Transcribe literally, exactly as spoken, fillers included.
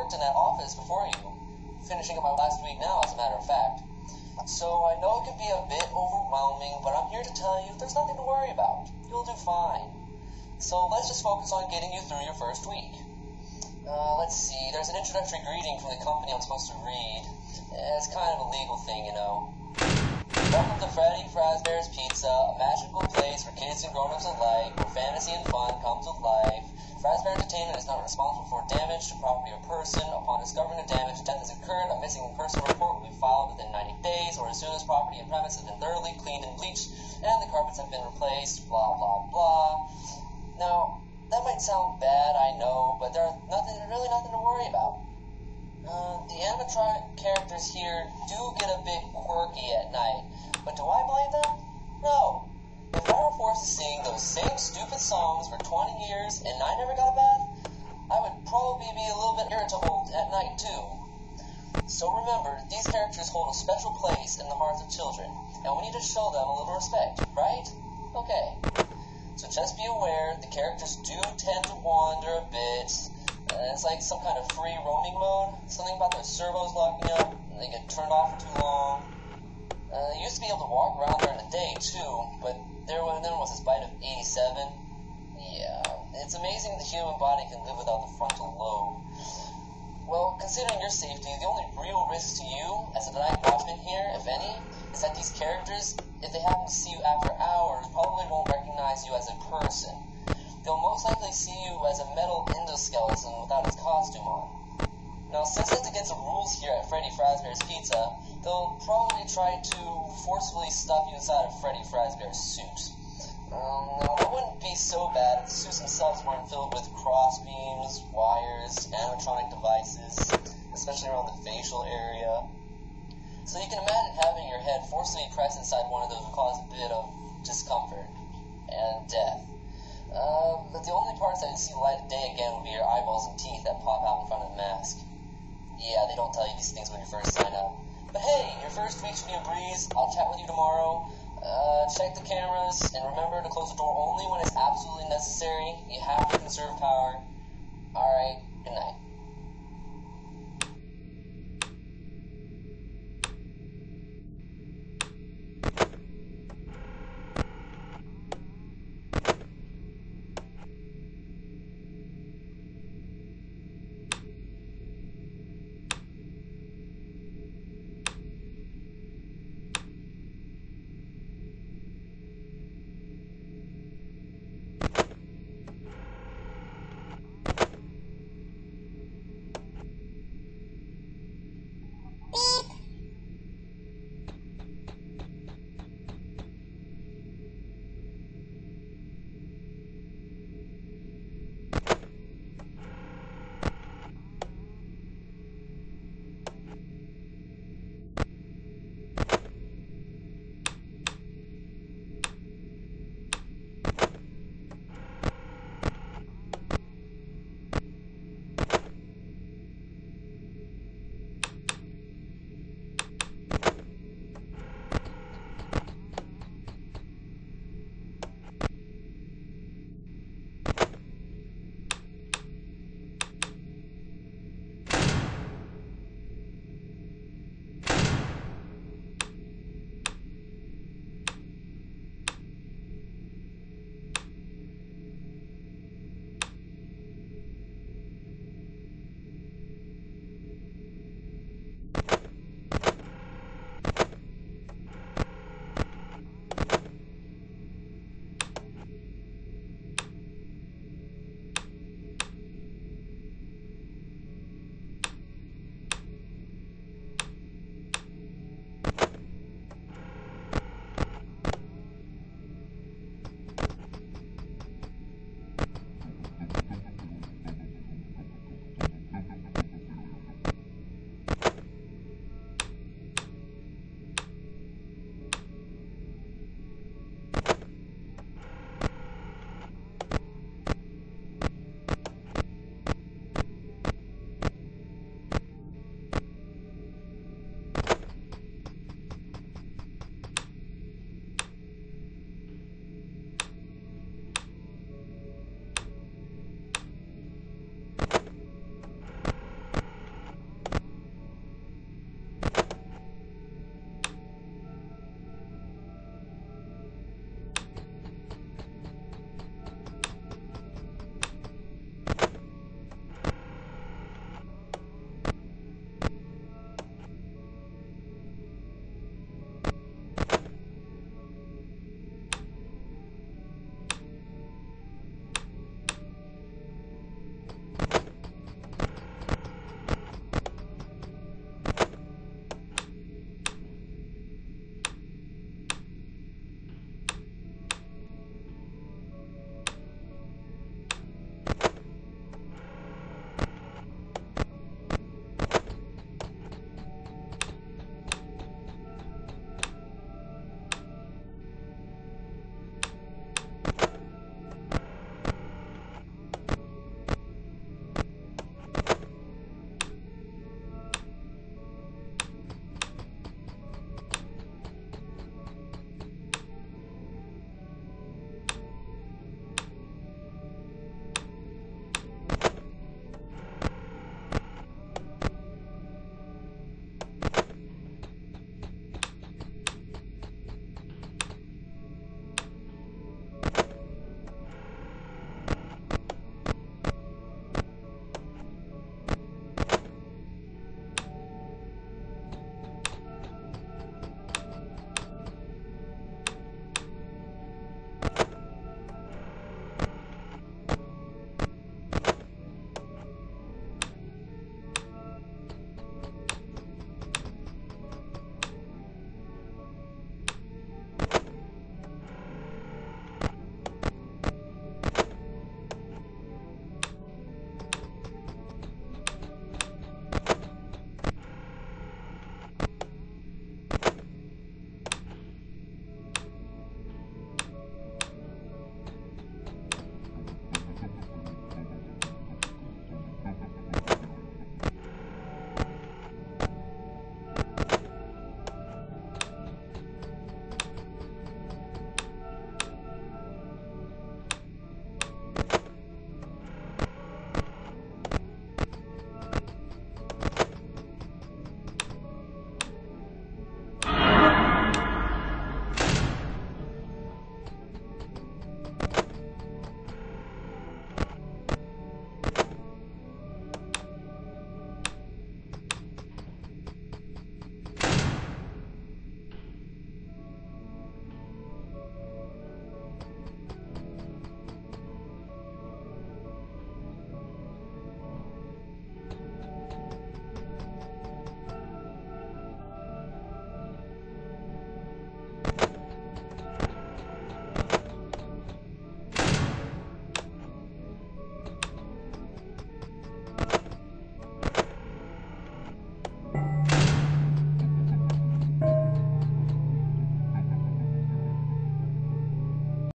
worked in that office before you, finishing up my last week now, as a matter of fact. So I know it can be a bit overwhelming, but I'm here to tell you there's nothing to worry about. You'll do fine. So let's just focus on getting you through your first week. Uh, let's see, there's an introductory greeting from the company I'm supposed to read. It's kind of a legal thing, you know. Welcome to Freddy Fazbear's Pizza, a magical place for kids and grown-ups alike, where fantasy and fun come to life. Fazbear Entertainment is not responsible for damage to property or person. Upon discovering the damage or death has occurred, a missing person report will be filed within ninety days, or as soon as property and premise have been thoroughly cleaned and bleached, and the carpets have been replaced, blah, blah, blah. Now, that might sound bad, I know, but there's nothing, really nothing to worry about. Uh, the animatronic characters here do get a bit quirky at night, but do I blame them? No. If I were forced to sing those same stupid songs for twenty years and I never got a bath, I would probably be a little bit irritable at night too. So remember, these characters hold a special place in the hearts of children, and we need to show them a little respect, right? Okay. So just be aware, the characters do tend to wander a bit. Uh, it's like some kind of free roaming mode. Something about their servos locking up, and they get turned off for too long. Uh, they used to be able to walk around during the day, too, but there was, then was this bite of eighty-seven. Yeah, it's amazing the human body can live without the frontal lobe. Well, considering your safety, the only real risk to you, as a night watchman here, if any, is that these characters, if they happen to see you after hours, probably won't recognize you as a person. They'll most likely see you as a metal endoskeleton without its costume on. Now, since it's against the rules here at Freddy Fazbear's Pizza, they'll probably try to forcefully stuff you inside of Freddy Fazbear's suit. Um, now, that wouldn't be so bad if the suits themselves weren't filled with crossbeams, wires, animatronic devices, especially around the facial area. So you can imagine having your head forcibly pressed inside one of those would cause a bit of discomfort and death. Uh, but the only parts that would see the light of day again would be your eyeballs and teeth that pop out in front of the mask. Yeah, they don't tell you these things when you first sign up. But hey, your first week should be a breeze. I'll chat with you tomorrow. Uh, check the cameras, and remember to close the door only when it's absolutely necessary. You have to conserve power. Alright, good night.